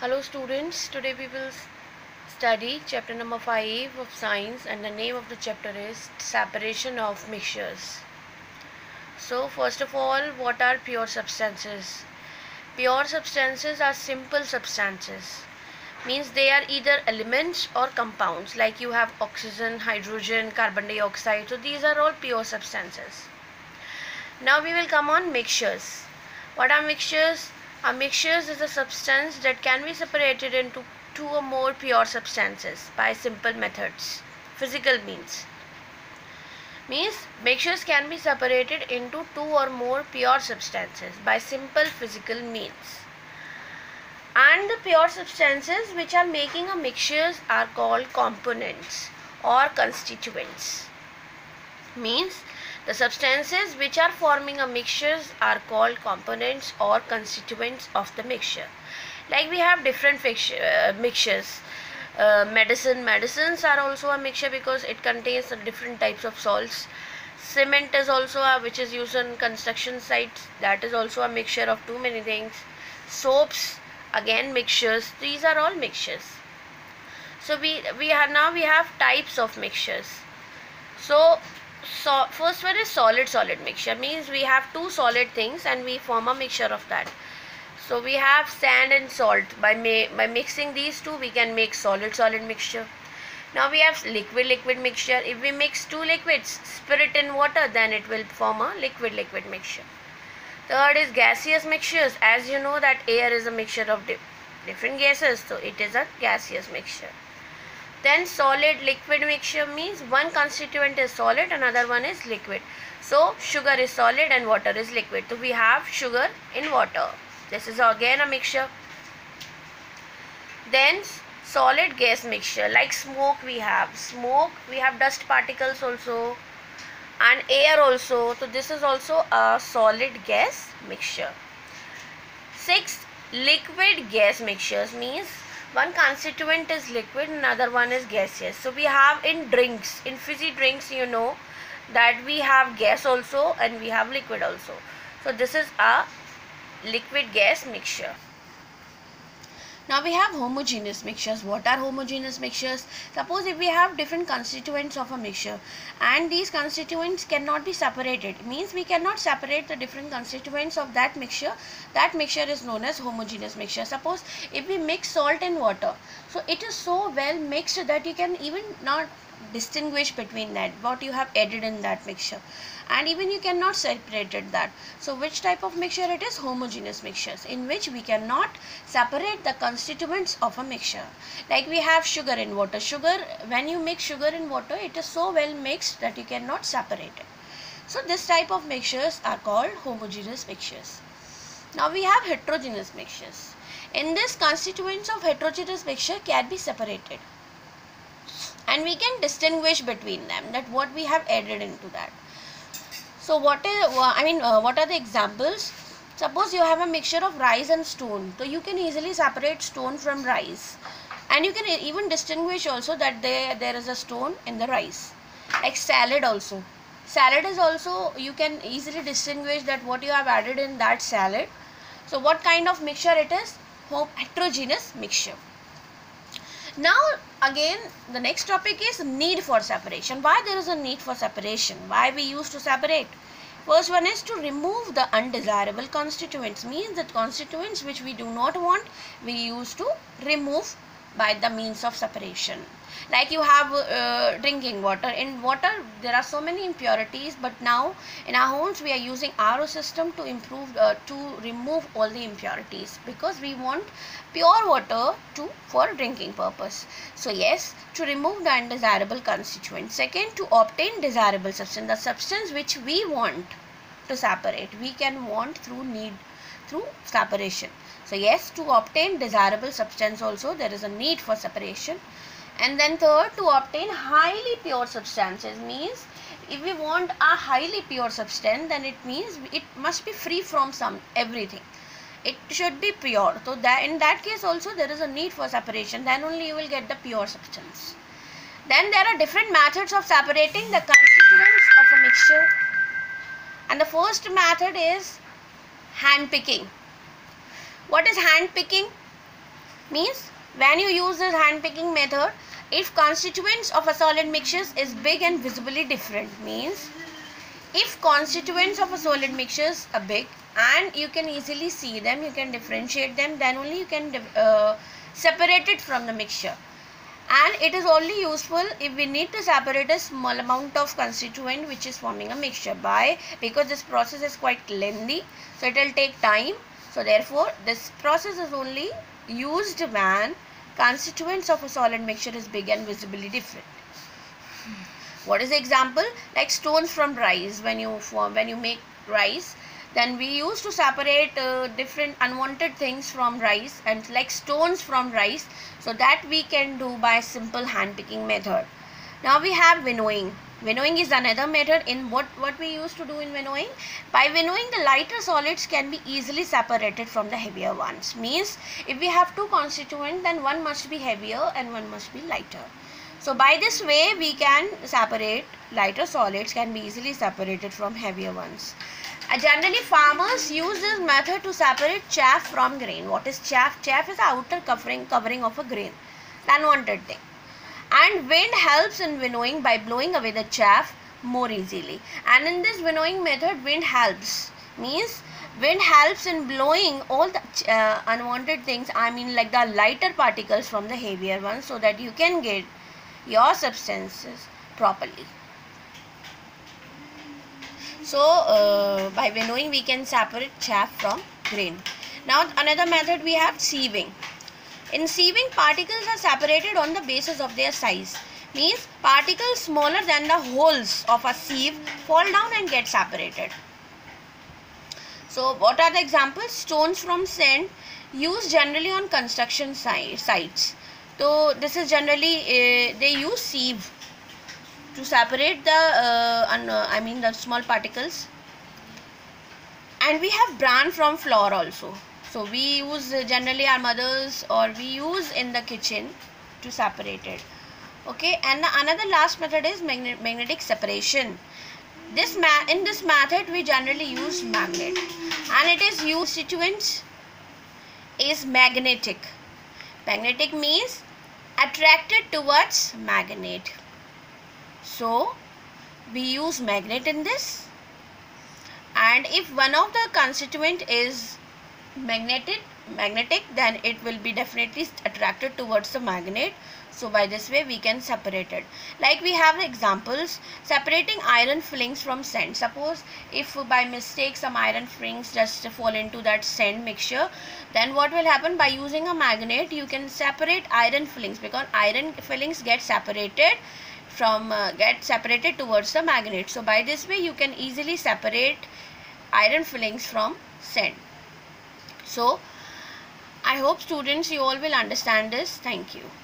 Hello students, today we will study chapter number 5 of science, and the name of the chapter is separation of mixtures. So first of all, what are pure substances? Pure substances are simple substances. Means they are either elements or compounds, like you have oxygen, hydrogen, carbon dioxide. So these are all pure substances. Now we will come on mixtures. What are mixtures? A mixtures is a substance that can be separated into two or more pure substances by simple methods. Physical means mixtures can be separated into two or more pure substances by simple physical means. And the pure substances which are making a mixtures are called components or constituents. Means the substances which are forming a mixtures are called components or constituents of the mixture. Like we have different mixtures. Medicines are also a mixture because it contains different types of salts. Cement is also which is used on construction sites, that is also a mixture of too many things. Soaps, again mixtures. These are all mixtures. So we have types of mixtures. So first one is solid mixture. Means we have two solid things and we form a mixture of that. So we have sand and salt. By mixing these two, we can make solid mixture. Now we have liquid mixture. If we mix two liquids, spirit and water, then it will form a liquid mixture. Third is gaseous mixtures. As you know that air is a mixture of different gases, so it is a gaseous mixture. Then solid liquid mixture means one constituent is solid, another one is liquid. So sugar is solid and water is liquid. So we have sugar in water. This is again a mixture. Then solid gas mixture, like smoke we have dust particles also and air also. So this is also a solid gas mixture. Sixth, liquid gas mixtures means one constituent is liquid, another one is gaseous. So we have in drinks, in fizzy drinks, you know that we have gas also and we have liquid also. So this is a liquid gas mixture. Now we have homogeneous mixtures. What are homogeneous mixtures? Suppose if we have different constituents of a mixture and these constituents cannot be separated, it means we cannot separate the different constituents of that mixture is known as homogeneous mixture. Suppose if we mix salt and water, so it is so well mixed that you can even not distinguish between that what you have added in that mixture, and even you cannot separate that. So which type of mixture it is? Homogeneous mixtures, in which we cannot separate the constituents of a mixture. Like we have sugar in water. When you mix sugar in water, it is so well mixed that you cannot separate it. So this type of mixtures are called homogeneous mixtures. Now we have heterogeneous mixtures. In this, constituents of heterogeneous mixture can be separated, and we can distinguish between them, that what we have added into that. So what are the examples? Suppose you have a mixture of rice and stone, so you can easily separate stone from rice, and you can even distinguish also that there is a stone in the rice. Like salad is also you can easily distinguish that what you have added in that salad. So what kind of mixture it is? Heterogeneous mixture. Now again, the next topic is need for separation. Why there is a need for separation? Why we used to separate? First one is to remove the undesirable constituents. Means that constituents which we do not want, we used to remove by the means of separation. Like you have drinking water. In water there are so many impurities, but now in our homes we are using RO system to remove all the impurities, because we want pure water for drinking purpose. So yes, to remove the undesirable constituents. Second, to obtain desirable substance, the substance which we want to separate, we can want through separation. So yes, to obtain desirable substance also there is a need for separation. And then third, to obtain highly pure substances, means if we want a highly pure substance, then it means it must be free from everything. It should be pure. So that in that case also there is a need for separation. Then only you will get the pure substance. Then there are different methods of separating the constituents of a mixture. And the first method is hand picking. What is hand picking? Means when you use this hand picking method, if constituents of a solid mixture is big and visibly different, means if constituents of a solid mixtures are big and you can easily see them, you can differentiate them, then only you can separate it from the mixture. And it is only useful if we need to separate a small amount of constituent which is forming a mixture, because this process is quite lengthy, so it will take time. So therefore this process is only used when constituents of a solid mixture is big and visibly different. What is the example? Like stones from rice. When you make rice, then we used to separate different unwanted things from rice, and like stones from rice. So that we can do by simple hand picking method. Now we have winnowing. Winnowing is another method. In what we used to do in winnowing? By winnowing, the lighter solids can be easily separated from the heavier ones. Means if we have two constituents, then one must be heavier and one must be lighter. So by this way we can separate lighter solids, can be easily separated from heavier ones. Generally farmers use this method to separate chaff from grain. What is chaff? Chaff is the outer covering of a grain, the unwanted thing. And wind helps in winnowing by blowing away the chaff more easily. And in this winnowing method, wind helps. Means wind helps in blowing all the unwanted things, I mean like the lighter particles from the heavier ones, so that you can get your substances properly. So by winnowing we can separate chaff from grain. Now another method we have sieving. In sieving, particles are separated on the basis of their size. Means particles smaller than the holes of a sieve fall down and get separated. So what are the examples? Stones from sand, used generally on construction sites. So this is generally they use sieve to separate the the small particles. And we have bran from flour also. So we use generally our mothers, or we use in the kitchen to separate it. Okay, and another last method is magnetic separation. In this method we generally use magnet, and it is used constituents is magnetic. Magnetic means attracted towards magnet. So we use magnet in this, and if one of the constituent is magnetic, then it will be definitely attracted towards the magnet. So by this way we can separate it. Like we have examples, separating iron fillings from sand. Suppose if by mistake some iron fillings just fall into that sand mixture, then what will happen? By using a magnet you can separate iron fillings, because iron fillings get separated towards the magnet. So by this way you can easily separate iron fillings from sand. So I hope students you all will understand this. Thank you.